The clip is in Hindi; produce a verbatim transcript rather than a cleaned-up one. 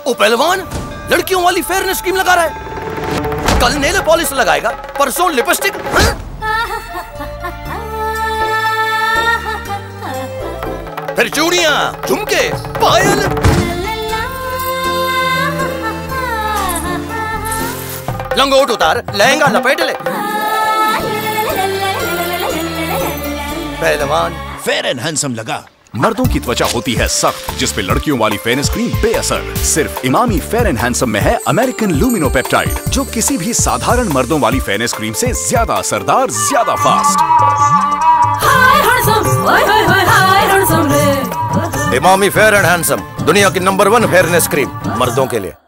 ओ पहलवान, लड़कियों वाली फेयरनेस क्रीम लगा रहा है। कल नेल पॉलिश लगाएगा, परसों लिपस्टिक। फिर चूड़ियां, झुमके, पायल। लंगोट उतार, लहंगा लपेट ले। पहलवान फेयर एंड हैंडसम लगा। मर्दों की त्वचा होती है सख्त, जिस पे लड़कियों वाली फेयरनेस क्रीम बेअसर। सिर्फ इमामी फेयर एंड हैंडसम में है अमेरिकन लुमिनोपेप्टाइड, जो किसी भी साधारण मर्दों वाली फेयरनेस क्रीम से ज्यादा असरदार, ज्यादा fast. Emami fair and handsome, दुनिया की नंबर वन फेयरनेस क्रीम मर्दों के लिए।